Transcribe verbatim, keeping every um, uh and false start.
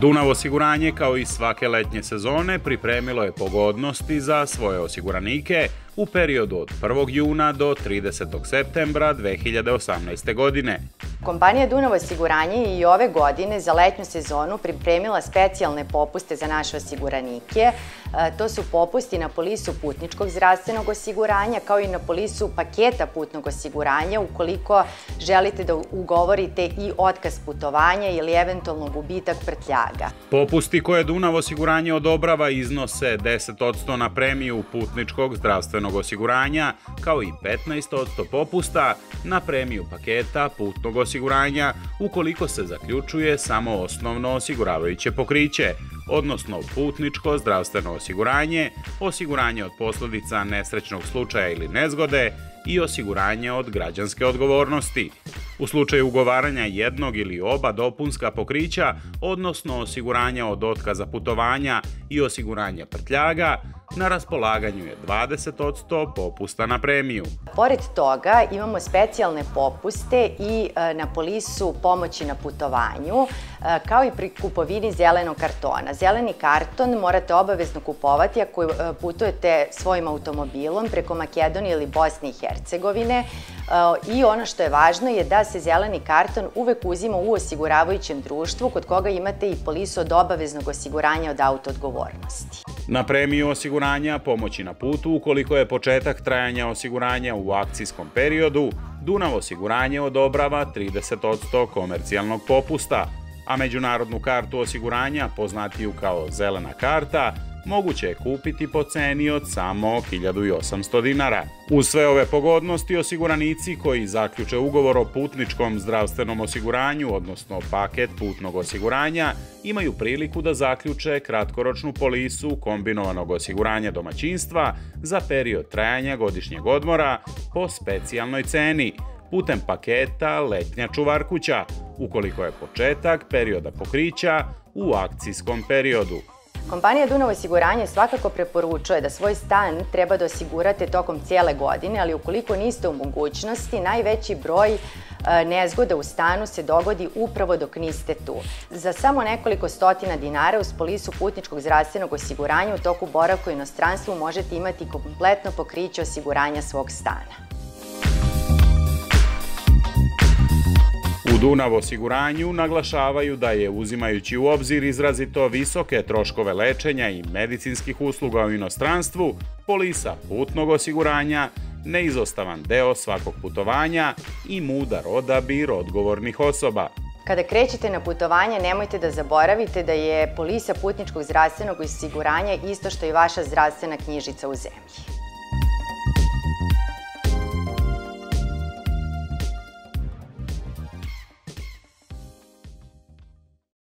Dunav osiguranje, kao i svake letnje sezone, pripremilo je pogodnosti za svoje osiguranike u periodu od prvog juna do tridesetog septembra dve hiljade osamnaeste. godine. Kompanija Dunav osiguranje je i ove godine za letnju sezonu pripremila specijalne popuste za naše osiguranike. To su popusti na polisu putničkog zdravstvenog osiguranja, kao i na polisu paketa putnog osiguranja ukoliko želite da ugovorite i otkaz putovanja ili eventualno gubitak prtljaga. Popusti koje Dunav osiguranje odobrava iznose deset posto na premiju putničkog zdravstvenog osiguranja, kao i petnaest posto popusta na premiju paketa putnog osiguranja ukoliko se zaključuje samo osnovno osiguravajuće pokriće, odnosno putničko zdravstveno osiguranje, osiguranje od posledica nesrećnog slučaja ili nezgode i osiguranje od građanske odgovornosti. U slučaju ugovaranja jednog ili oba dopunska pokrića, odnosno osiguranja od otkaza putovanja i osiguranja prtljaga, na raspolaganju je dvadeset posto popusta na premiju. Pored toga imamo specijalne popuste i na polisu pomoći na putovanju, kao i pri kupovini zelenog kartona. Zeleni karton morate obavezno kupovati ako putujete svojim automobilom preko Makedonije ili Bosne i Hercegovine. I ono što je važno je da se zeleni karton uvek uzima u osiguravajućem društvu kod koga imate i polisu od obaveznog osiguranja od autoodgovornosti. Na premiju osiguranja pomoći na putu, ukoliko je početak trajanja osiguranja u akcijskom periodu, Dunav osiguranje odobrava trideset posto komercijalnog popusta, a međunarodnu kartu osiguranja, poznatiju kao zelena karta, moguće je kupiti po ceni od samo hiljadu osamsto dinara. Uz sve ove pogodnosti, osiguranici koji zaključe ugovor o putničkom zdravstvenom osiguranju, odnosno paket putnog osiguranja, imaju priliku da zaključe kratkoročnu polisu kombinovanog osiguranja domaćinstva za period trajanja godišnjeg odmora po specijalnoj ceni, putem paketa letnja čuvarkuća, ukoliko je početak perioda pokrića u akcijskom periodu. Kompanija Dunav osiguranje svakako preporučuje da svoj stan treba da osigurate tokom cijele godine, ali ukoliko niste u mogućnosti, najveći broj nezgoda u stanu se dogodi upravo dok niste tu. Za samo nekoliko stotina dinara uz polisu putničkog zdravstvenog osiguranja u toku boravka u inostranstvu možete imati kompletno pokriće osiguranja svog stana. U Dunav osiguranju naglašavaju da je, uzimajući u obzir izrazito visoke troškove lečenja i medicinskih usluga u inostranstvu, polisa putnog osiguranja neizostavan deo svakog putovanja i mudar odabir odgovornih osoba. Kada krećete na putovanje, nemojte da zaboravite da je polisa putničkog zdravstvenog osiguranja isto što i vaša zdravstvena knjižica u zemlji.